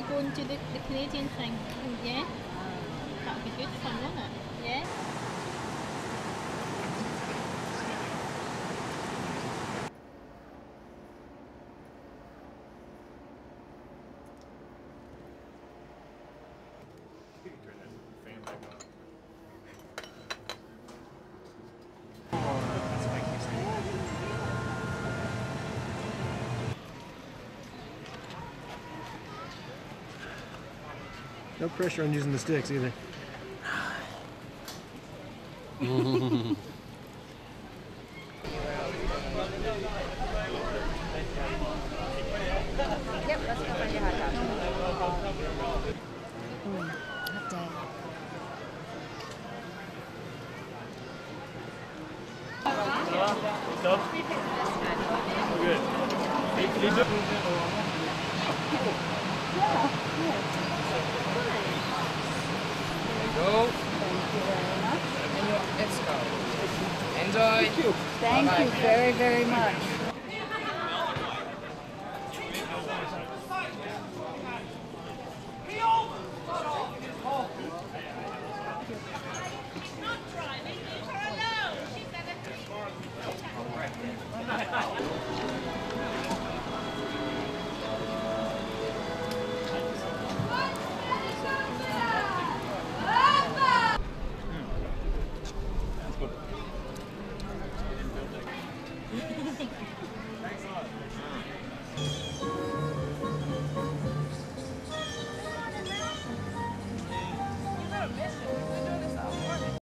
spoon to the Canadian thing. Yeah? That would be good fun, wouldn't it? Yeah? No pressure on using the sticks either. Yep, let's go find your hot dog. Hot day. Go. Thank you very much. Let's go. Enjoy. Thank you very, very much.